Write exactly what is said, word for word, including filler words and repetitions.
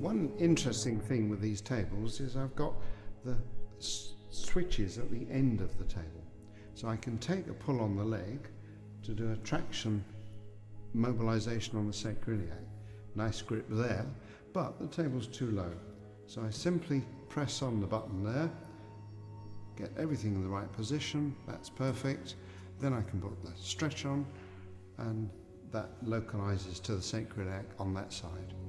One interesting thing with these tables is I've got the s switches at the end of the table. So I can take a pull on the leg to do a traction mobilization on the sacroiliac. Nice grip there, but the table's too low. So I simply press on the button there, get everything in the right position, that's perfect. Then I can put the stretch on, and that localizes to the sacroiliac on that side.